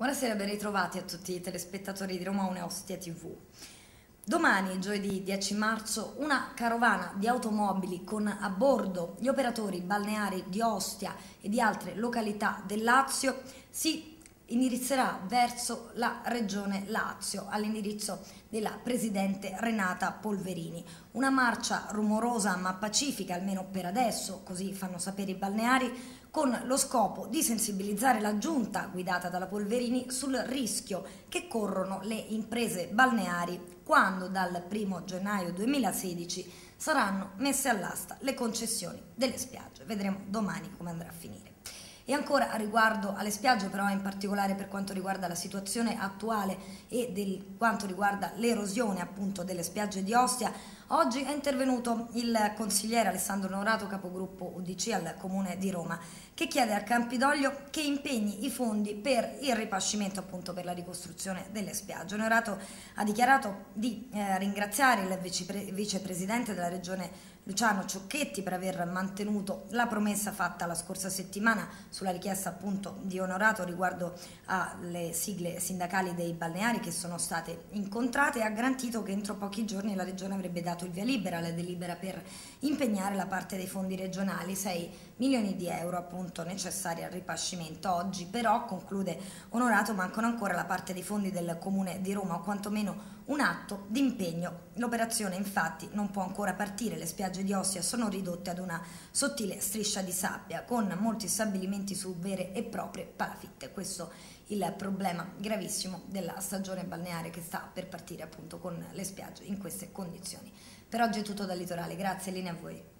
Buonasera, ben ritrovati a tutti i telespettatori di Roma 1 Ostia TV. Domani, giovedì 10 marzo, una carovana di automobili con a bordo gli operatori balneari di Ostia e di altre località del Lazio si indirizzerà verso la regione Lazio all'indirizzo della presidente Renata Polverini. Una marcia rumorosa ma pacifica, almeno per adesso, così fanno sapere i balneari, con lo scopo di sensibilizzare la giunta guidata dalla Polverini sul rischio che corrono le imprese balneari quando dal 1 gennaio 2016 saranno messe all'asta le concessioni delle spiagge. Vedremo domani come andrà a finire. E ancora a riguardo alle spiagge, però in particolare per quanto riguarda la situazione attuale e quanto riguarda l'erosione appunto delle spiagge di Ostia, oggi è intervenuto il consigliere Alessandro Onorato, capogruppo UDC al Comune di Roma, che chiede al Campidoglio che impegni i fondi per il ripascimento appunto per la ricostruzione delle spiagge. Onorato ha dichiarato di ringraziare il vicepresidente della regione Luciano Ciocchetti per aver mantenuto la promessa fatta la scorsa settimana sulla richiesta appunto di Onorato riguardo alle sigle sindacali dei balneari che sono state incontrate, e ha garantito che entro pochi giorni la regione avrebbe dato il via libera alla delibera per impegnare la parte dei fondi regionali, 6 milioni di euro appunto necessari al ripascimento. Oggi però, conclude Onorato, mancano ancora la parte dei fondi del Comune di Roma o quantomeno un atto di impegno. L'operazione infatti non può ancora partire, le spiagge di Ostia sono ridotte ad una sottile striscia di sabbia con molti stabilimenti su vere e proprie palafitte. Questo il problema gravissimo della stagione balneare che sta per partire appunto con le spiagge in queste condizioni. Per oggi è tutto dal litorale, grazie, linea a voi.